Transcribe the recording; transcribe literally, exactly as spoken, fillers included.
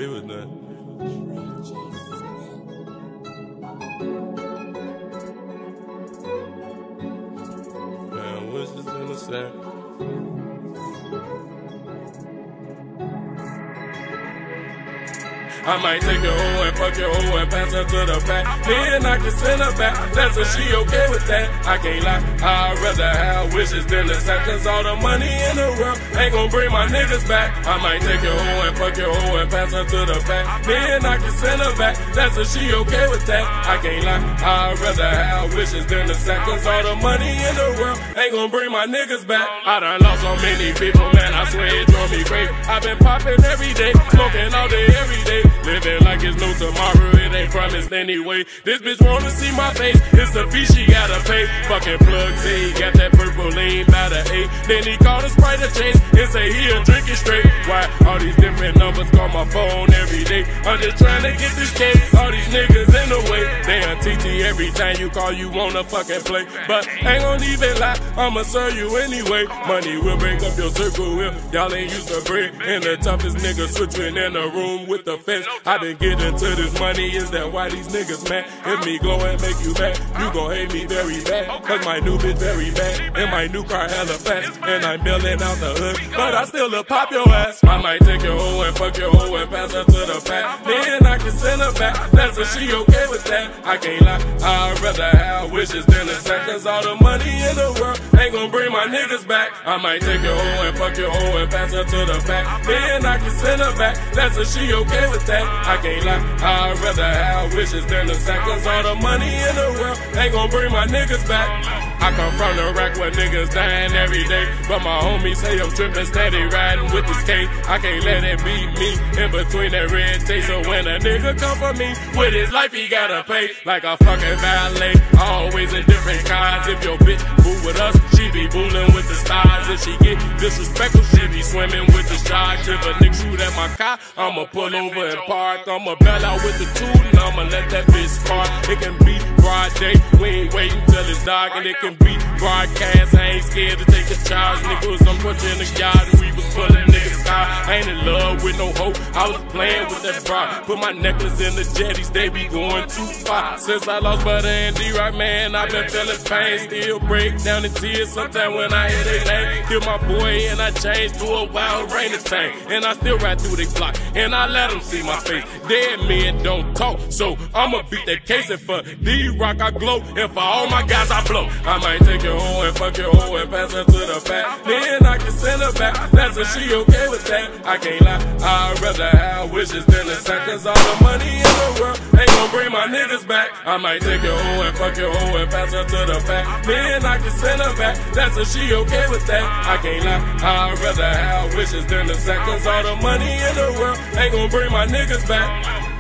okay with that. Man, wishes in the sack. I might take your hoe and fuck your hoe and pass her to the back. Then I can send her back. That's if she okay with that. I can't lie, I'd rather have wishes than the sack. Cause all the money in the world ain't gon' bring my niggas back. I might take your hoe and fuck your hoe and pass her to the back. Then I can send her back. That's if she okay with that. I can't lie, I'd rather have wishes than the sack. Cause all the money in the world ain't gon' bring my niggas back. I done lost so many people, man, I swear it drove me crazy. I've been popping every day, smoking all day, every day. Living like it's no tomorrow, it ain't promised anyway. This bitch wanna see my face, it's a fee she gotta pay. Fucking plug say he got that purple lean by the eight. Then he called a Sprite to chase and say he'll drink it straight. Why all these different numbers call my phone every day? I'm just trying to get this cake, all these niggas in the way. They on T T every time you call, you wanna fucking play. But ain't gon' leave it lie, I'ma serve you anyway. Money will break up your circle if y'all ain't used to break. And the toughest nigga switching in the room with the fence. I been getting to this money, is that why these niggas mad? If me glow and make you mad, you gon' hate me very bad. Cause my new bitch very bad, and my new car hella fast. And I'm bailing out the hood, but I still look pop your ass. I might take your hoe and fuck your hoe and pass her to the back. Then I can send her back, that's if she okay with that. I can't lie, I'd rather have wishes than a sack. Cause all the money in the world ain't gon' bring my niggas back. I might take your hoe and fuck your hoe and pass her to the back. Then I can send her back, that's if she okay with that. I can't lie, I'd rather have wishes than a sack. Cause all the money in the world ain't gon' bring my niggas back. I come from the rack where niggas dying every day, but my homies say I'm trippin', steady riding with this cane. I can't let it be me in between that red tape. So when a nigga come for me with his life, he gotta pay like a fucking valet. Always in different cars. If your bitch fool with us, she be fooling with the stars. If she get disrespectful, she be swimming with the sharks. If a nigga shoot at my car, I'ma pull over and park. I'ma bail out with the tool and I'ma let that bitch spark. It can be broad day, we ain't waiting till it's dark. And it can be broadcast, I ain't scared to take a charge. Niggas, I'm pushing the yard and we was pulling niggas car. I ain't in love with no hope, I was playing with that bra. Put my necklace in the jetties, they be going too far. Since I lost Butter and D-Rock, man, I've been feeling pain. Still break down in tears sometimes when I hear they name. Kill my boy and I changed to a wild rain tank. And I still ride through they block, and I let them see my face. Dead men don't talk, so I'ma beat that case. And for D-Rock I glow, and for all my guys I blow. I might take your hoe and fuck your hoe and pass her to the back. Then I can send her back, that's if she okay with that. I can't lie, I'd rather have wishes than a sack. Cause all the money in the world ain't gon' bring my niggas back. I might take your hoe and fuck your hoe and pass her to the back. Then I can send her back, that's if she okay with that. I can't lie, I'd rather have wishes than a sack. Cause all the money in the world ain't gon' bring my niggas back.